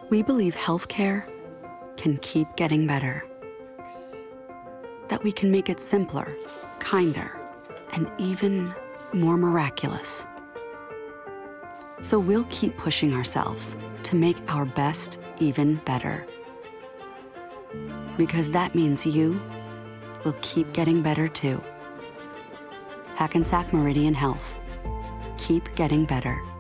We believe healthcare can keep getting better. That we can make it simpler, kinder, and even more miraculous. So we'll keep pushing ourselves to make our best even better. Because that means you will keep getting better too. Hackensack Meridian Health. Keep getting better.